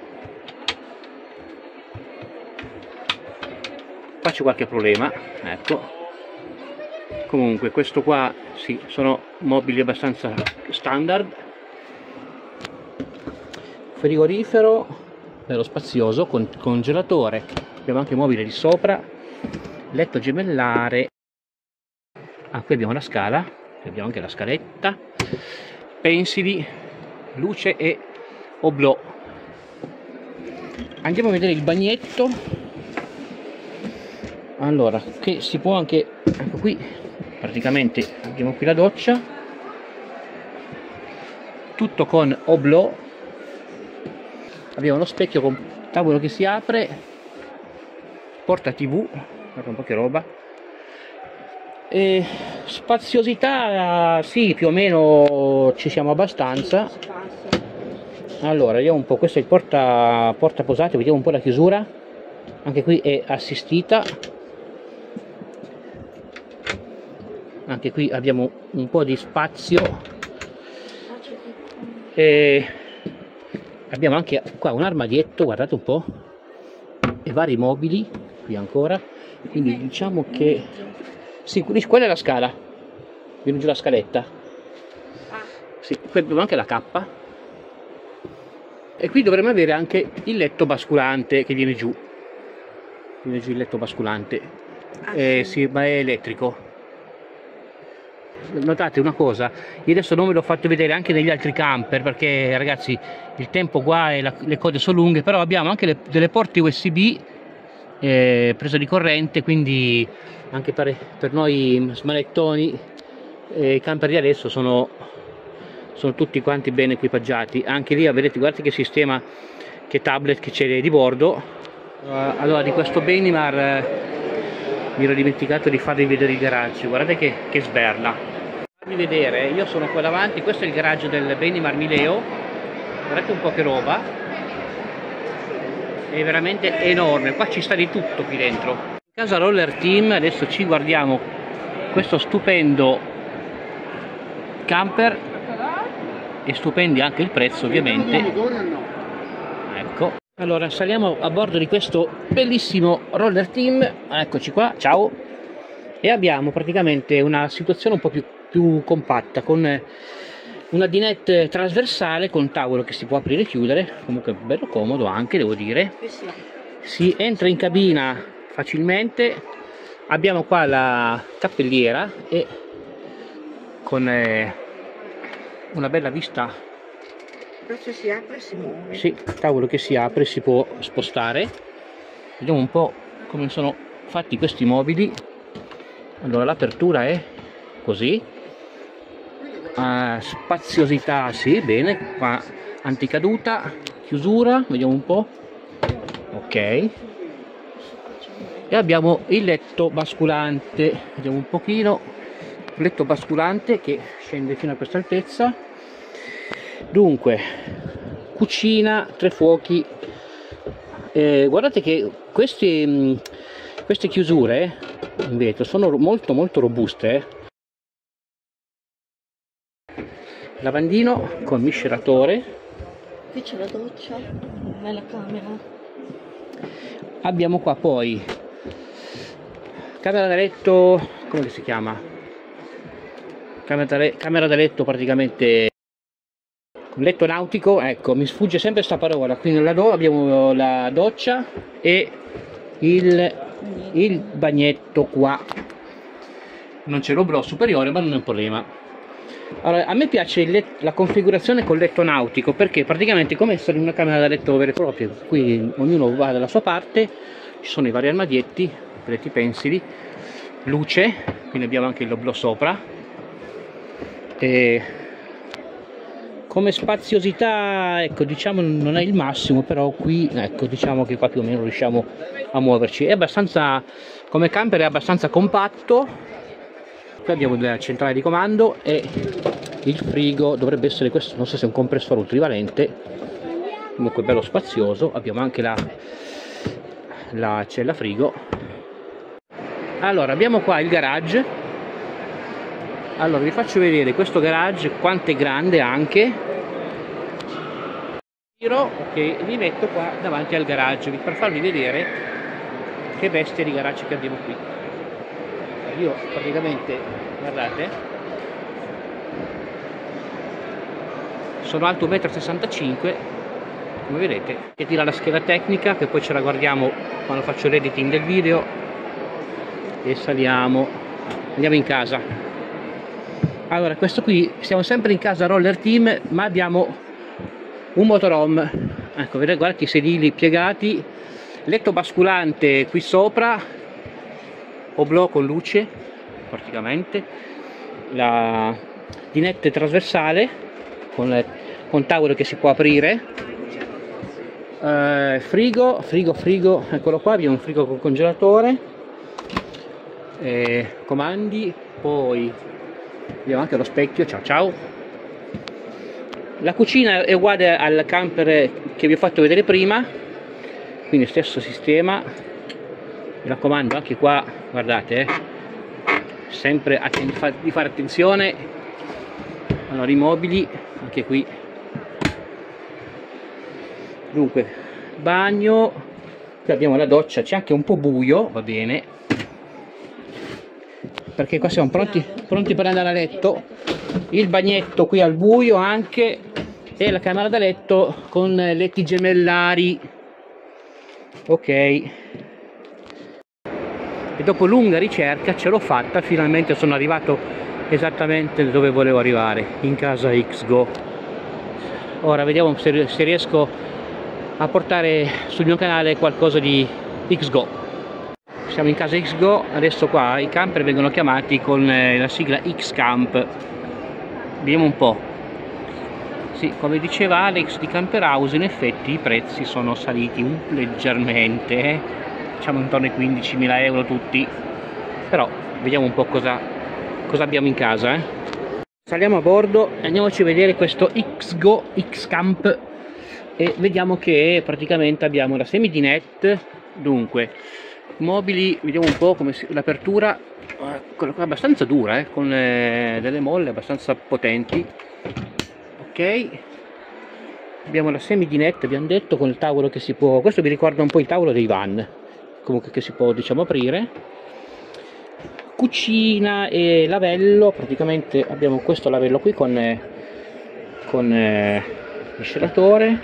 Speaker 1: qua c'è qualche problema, ecco. Comunque questo qua sì, sono mobili abbastanza standard. Frigorifero bello spazioso con congelatore, abbiamo anche mobile di sopra, letto gemellare. Ah, qui abbiamo la scala, qui abbiamo anche la scaletta, pensili, luce e oblò. Andiamo a vedere il bagnetto. Allora, che si può anche, ecco qui, praticamente abbiamo qui la doccia, tutto con oblò. Abbiamo lo specchio con tavolo che si apre, porta tv, guarda un po' che roba. E spaziosità, sì, più o meno ci siamo abbastanza. Allora, vediamo un po', questo è il porta, porta posate, vediamo un po' la chiusura, anche qui è assistita. Anche qui abbiamo un po' di spazio e abbiamo anche qua un armadietto, guardate un po', e vari mobili qui ancora, quindi diciamo che sì, quella è la scala, viene giù la scaletta, sì, qui abbiamo anche la cappa e qui dovremmo avere anche il letto basculante che viene giù, viene giù il letto basculante, eh, sì, ma è elettrico. Notate una cosa, io adesso non ve l'ho fatto vedere anche negli altri camper perché ragazzi il tempo qua e la, le code sono lunghe, però abbiamo anche le, delle porte U S B eh, presa di corrente, quindi anche per, per noi smanettoni eh, i camper di adesso sono, sono tutti quanti ben equipaggiati. Anche lì vedete, guardate che sistema, che tablet che c'è di bordo. Uh, allora di questo Benimar eh, mi ero dimenticato di farvi vedere il garage, guardate che, che sberla. Farvi vedere, io sono qua davanti, questo è il garage del Benimar Mileo, guardate un po' che roba, è veramente enorme, qua ci sta di tutto qui dentro. In casa Roller Team adesso ci guardiamo questo stupendo camper e stupendi anche il prezzo ovviamente. Ecco. Allora saliamo a bordo di questo bellissimo Roller Team, eccoci qua, ciao, e abbiamo praticamente una situazione un po' più, più compatta con una dinette trasversale con tavolo che si può aprire e chiudere, comunque bello comodo anche, devo dire, si entra in cabina facilmente, abbiamo qua la cappelliera e con eh, una bella vista.
Speaker 3: Se si apre si muove.
Speaker 1: Sì, tavolo che si apre, si può spostare. Vediamo un po' come sono fatti questi mobili. Allora l'apertura è così, uh, spaziosità sì, bene, qua anticaduta, chiusura, vediamo un po', ok, e abbiamo il letto basculante, vediamo un pochino, letto basculante che scende fino a questa altezza. Dunque, cucina, tre fuochi. Eh, guardate che questi, queste chiusure in vetro sono molto molto robuste. Eh. Lavandino con miscelatore.
Speaker 3: Qui c'è la doccia, è la camera.
Speaker 1: Abbiamo qua poi camera da letto, come si chiama? Camera da, camera da letto praticamente letto nautico, ecco, mi sfugge sempre sta parola. Qui nella do abbiamo la doccia e il, il bagnetto qua. Non c'è l'oblò superiore, ma non è un problema. Allora, a me piace il letto, la configurazione col letto nautico, perché praticamente è come essere in una camera da letto vera e propria. Qui ognuno va dalla sua parte, ci sono i vari armadietti, letti pensili, luce, quindi abbiamo anche l'oblò sopra. E come spaziosità, ecco, diciamo non è il massimo, però qui, ecco, diciamo che qua più o meno riusciamo a muoverci. È abbastanza, come camper è abbastanza compatto. Qui abbiamo la centrale di comando e il frigo dovrebbe essere questo, non so se è un compressore trivalente, comunque bello spazioso. Abbiamo anche la, la cella frigo. Allora, abbiamo qua il garage. Allora, vi faccio vedere questo garage quanto è grande anche. Giro, ok, vi metto qua davanti al garage per farvi vedere che bestia di garage che abbiamo qui. Io praticamente, guardate, sono alto uno virgola sessantacinque metri, come vedete, e tira la scheda tecnica che poi ce la guardiamo quando faccio l'editing del video. E saliamo, andiamo in casa. Allora, questo qui, siamo sempre in casa Roller Team, ma abbiamo un motorhome. Ecco, vedete, guardate i sedili piegati, letto basculante qui sopra, oblò con luce praticamente, la dinette trasversale con, con tavolo che si può aprire, eh, frigo, frigo, frigo, eccolo qua, abbiamo un frigo con congelatore, eh, comandi, poi abbiamo anche lo specchio, ciao ciao. La cucina è uguale al camper che vi ho fatto vedere prima, quindi stesso sistema. Mi raccomando, anche qua guardate, eh, sempre di fare attenzione. Allora, i mobili anche qui. Dunque, bagno, qui abbiamo la doccia, c'è anche un po' buio, va bene, perché qua siamo pronti, pronti per andare a letto. Il bagnetto qui al buio anche, e la camera da letto con letti gemellari, ok. E dopo lunga ricerca ce l'ho fatta, finalmente sono arrivato esattamente dove volevo arrivare, in casa X Go. Ora vediamo se, se riesco a portare sul mio canale qualcosa di X Go. Siamo in casa X Go, adesso qua i camper vengono chiamati con la sigla X Camp. Vediamo un po'. Sì, come diceva Alex di Camper House, in effetti i prezzi sono saliti un leggermente, eh? Diciamo intorno ai quindicimila euro tutti, però vediamo un po' cosa, cosa abbiamo in casa. Eh? Saliamo a bordo e andiamoci a vedere questo X Go X Camp e vediamo che praticamente abbiamo la semi dinette. Dunque, mobili, vediamo un po' come l'apertura, quella qua è abbastanza dura, eh? Con eh, delle molle abbastanza potenti. Ok, abbiamo la semi dinette, abbiamo detto, con il tavolo che si può, questo mi ricorda un po' il tavolo dei van, comunque, che si può, diciamo, aprire. Cucina e lavello, praticamente abbiamo questo lavello qui con eh, con eh, miscelatore.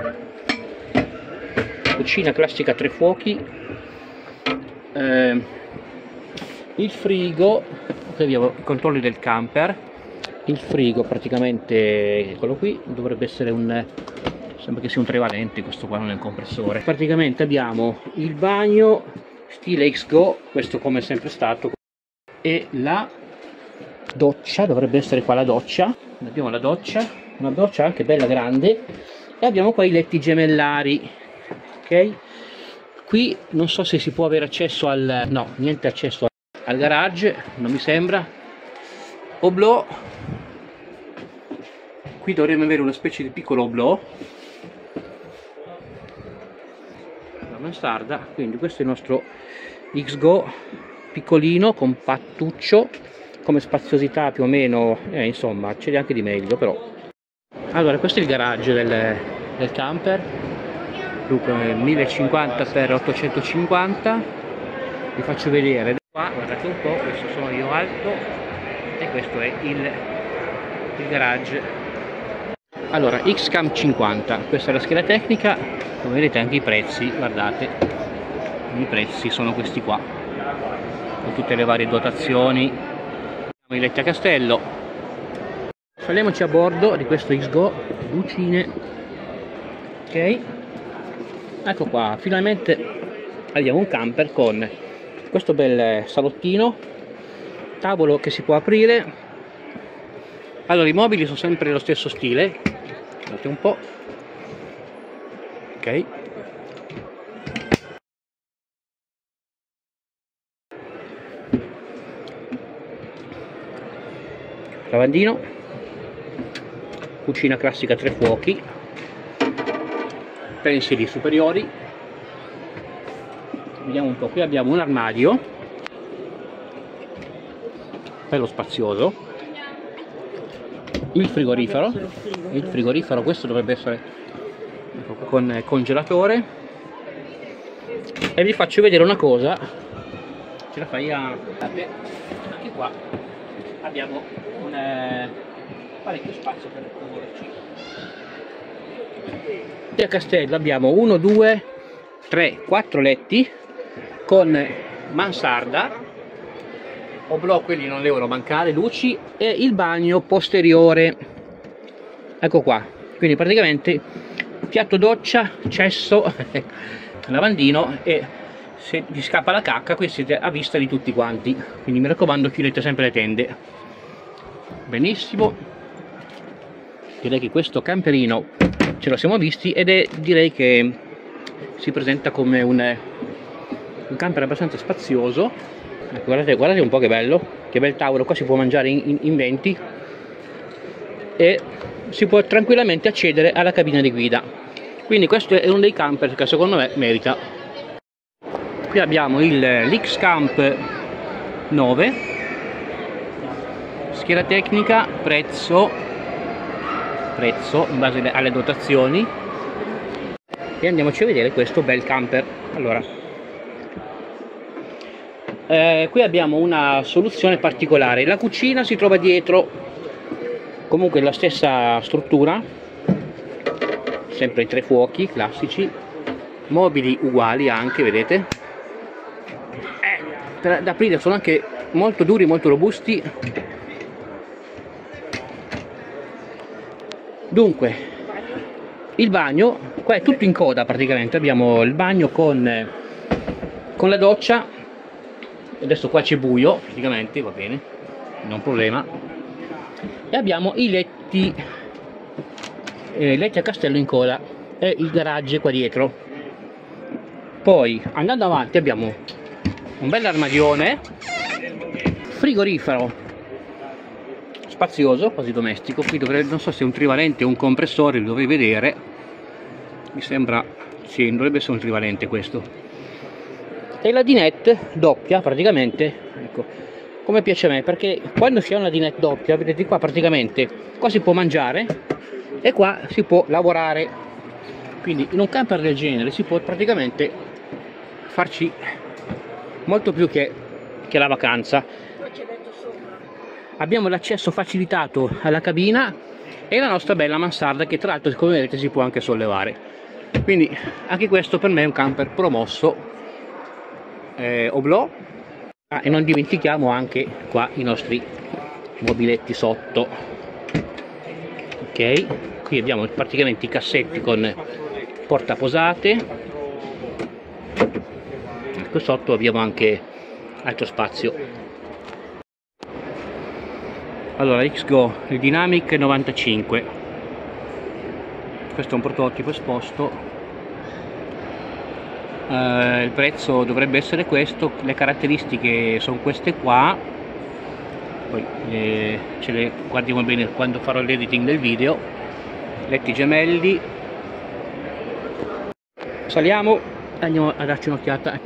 Speaker 1: Cucina classica tre fuochi, eh, il frigo, qui abbiamo i controlli del camper. Il frigo praticamente quello qui dovrebbe essere un, sembra che sia un trivalente, questo qua non è un compressore. Praticamente abbiamo il bagno stile X Go, questo come è sempre stato, e la doccia, dovrebbe essere qua la doccia. Abbiamo la doccia, una doccia anche bella grande, e abbiamo qua i letti gemellari. Ok, qui non so se si può avere accesso al, no, niente accesso al garage, non mi sembra. oblò. Qui dovremmo avere una specie di piccolo oblò, la mansarda. Quindi questo è il nostro X Go piccolino, compattuccio, come spaziosità più o meno, eh, insomma c'è anche di meglio però. Allora, questo è il garage del, del camper, dunque millecinquanta per ottocentocinquanta. Vi faccio vedere qua, guardate un po', questo sono io alto e questo è il, il garage. Allora, X-Cam cinquanta, questa è la scheda tecnica, come vedete anche i prezzi, guardate, i prezzi sono questi qua, con tutte le varie dotazioni, i letti a castello. Saliamoci a bordo di questo X-Go, lucine, ok, ecco qua, finalmente abbiamo un camper con questo bel salottino, tavolo che si può aprire. Allora, i mobili sono sempre dello stesso stile, guardate un po', ok, lavandino, cucina classica tre fuochi, pensili superiori. Vediamo un po', qui abbiamo un armadio bello spazioso, il frigorifero, il frigorifero questo dovrebbe essere con congelatore. E vi faccio vedere una cosa, ce la fai a... anche qua abbiamo un eh, parecchio spazio per muoverci. E a castello abbiamo uno, due, tre, quattro letti con mansarda, oblò, quelli non devono mancare, luci, e il bagno posteriore, ecco qua. Quindi praticamente piatto doccia, cesso, lavandino, e se vi scappa la cacca qui siete a vista di tutti quanti, quindi mi raccomando, chiudete sempre le tende. Benissimo, direi che questo camperino ce lo siamo visti ed è, direi che si presenta come un, un camper abbastanza spazioso. Guardate, guardate un po' che bello, che bel tavolo, qua si può mangiare in, in, in venti e si può tranquillamente accedere alla cabina di guida. Quindi questo è uno dei camper che secondo me merita. Qui abbiamo l'X-Camp nove, scheda tecnica, prezzo, prezzo in base alle dotazioni, e andiamoci a vedere questo bel camper. Allora, Eh, qui abbiamo una soluzione particolare, la cucina si trova dietro, comunque la stessa struttura, sempre i tre fuochi classici, mobili uguali anche, vedete, eh, per, da aprire sono anche molto duri, molto robusti. Dunque, il bagno, qua è tutto in coda praticamente, abbiamo il bagno con, con la doccia. Adesso qua c'è buio praticamente, va bene, non problema. E abbiamo i letti, eh, letti a castello in coda e il garage qua dietro. Poi andando avanti abbiamo un bel armadione, frigorifero spazioso, quasi domestico. Qui dovrebbe, non so se è un trivalente o un compressore, lo dovrei vedere, mi sembra, sì, dovrebbe essere un trivalente questo. E la dinette doppia praticamente, ecco, come piace a me, perché quando si ha una dinette doppia, vedete qua praticamente, qua si può mangiare e qua si può lavorare. Quindi in un camper del genere si può praticamente farci molto più che, che la vacanza. Abbiamo l'accesso facilitato alla cabina e la nostra bella mansarda, che tra l'altro, come vedete, si può anche sollevare. Quindi anche questo per me è un camper promosso. Eh, oblò, ah, e non dimentichiamo anche qua i nostri mobiletti sotto, ok. Qui abbiamo praticamente i cassetti con portaposate, ecco, sotto abbiamo anche altro spazio. Allora, X-Go, il Dynamic novantacinque, questo è un prototipo esposto. Uh, il prezzo dovrebbe essere questo, le caratteristiche sono queste qua, poi eh, ce le guardiamo bene quando farò l'editing del video. Letti gemelli, saliamo e andiamo a darci un'occhiata.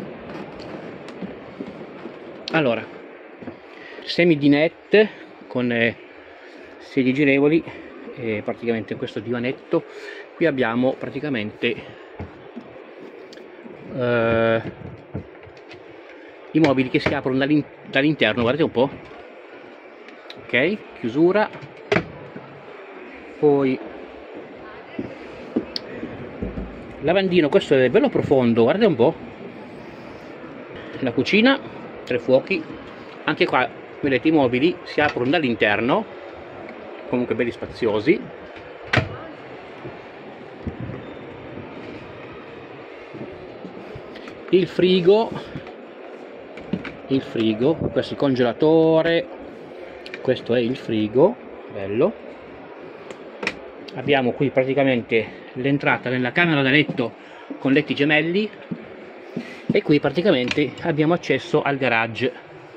Speaker 1: Allora, semidinette con eh, sedie girevoli, e praticamente questo divanetto. Qui abbiamo praticamente eh, i mobili che si aprono dall'interno, guardate un po'. Ok, chiusura. Poi lavandino, questo è bello profondo, guardate un po'. La cucina, tre fuochi, anche qua vedete i mobili si aprono dall'interno, comunque belli spaziosi. Il frigo, il frigo, questo è il congelatore, questo è il frigo, bello. Abbiamo qui praticamente l'entrata nella camera da letto con letti gemelli, e qui praticamente abbiamo accesso al garage.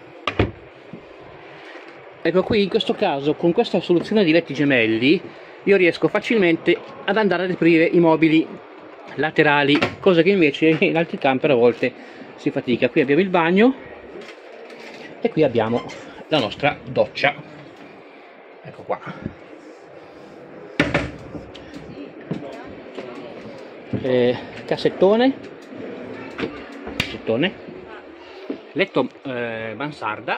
Speaker 1: Ecco, qui in questo caso con questa soluzione di letti gemelli io riesco facilmente ad andare ad aprire i mobili laterali, cosa che invece in altri camper a volte si fatica. Qui abbiamo il bagno e qui abbiamo la nostra doccia, ecco qua. Eh, cassettone, cassettone, letto eh, mansarda,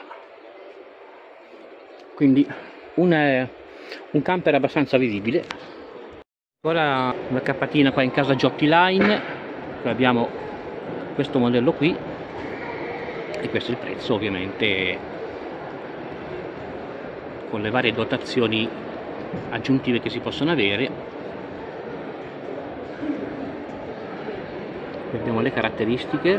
Speaker 1: quindi un, eh, un camper abbastanza vivibile. Ora una cappatina qua in casa Jockey Line, qui abbiamo questo modello qui e questo è il prezzo, ovviamente con le varie dotazioni aggiuntive che si possono avere. Qui abbiamo le caratteristiche.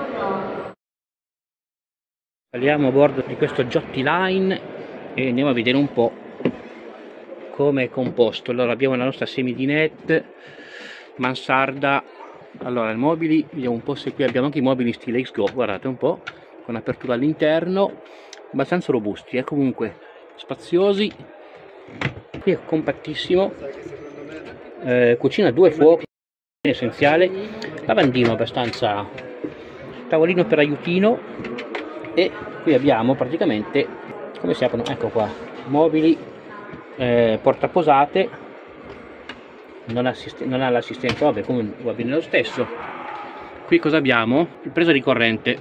Speaker 1: Saliamo a bordo di questo Jockey Line e andiamo a vedere un po' come è composto. Allora abbiamo la nostra semidinette, mansarda. Allora i mobili, vediamo un po' se qui abbiamo anche i mobili stile X Go, guardate un po', con apertura all'interno, abbastanza robusti, eh? Comunque spaziosi. Qui è compattissimo, eh, cucina due fuochi, essenziale, lavandino abbastanza, tavolino per aiutino, e qui abbiamo praticamente come si aprono, ecco qua, mobili, eh, portaposate, non, non ha l'assistenza, vabbè, comunque va bene lo stesso. Qui cosa abbiamo? Il preso di corrente.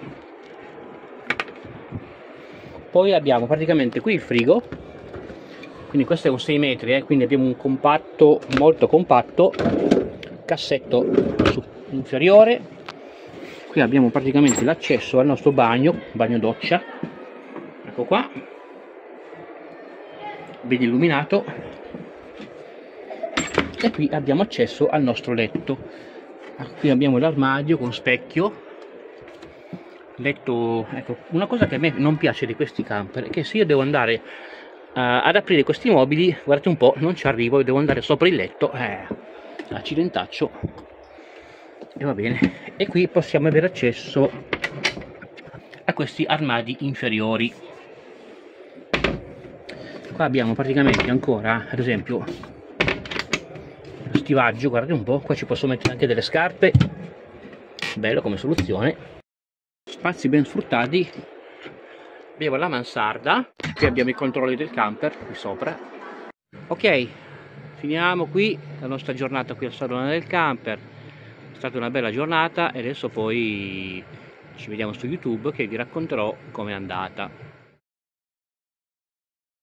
Speaker 1: Poi abbiamo praticamente qui il frigo, quindi questo è un sei metri, eh, quindi abbiamo un compatto, molto compatto, cassetto inferiore. Qui abbiamo praticamente l'accesso al nostro bagno, bagno doccia, ecco qua, ben illuminato, e qui abbiamo accesso al nostro letto. Qui abbiamo l'armadio con specchio, letto. Ecco, una cosa che a me non piace di questi camper è che se io devo andare uh, ad aprire questi mobili, guardate un po', non ci arrivo, devo andare sopra il letto, eh, accidentaccio, e va bene. E qui possiamo avere accesso a questi armadi inferiori. Qua abbiamo praticamente ancora, ad esempio, stivaggio, guardate un po', qua ci posso mettere anche delle scarpe, bello come soluzione. Spazi ben sfruttati. Abbiamo la mansarda, qui abbiamo i controlli del camper qui sopra. Ok, finiamo qui la nostra giornata qui al salone del camper. È stata una bella giornata e adesso poi ci vediamo su YouTube che vi racconterò com'è andata.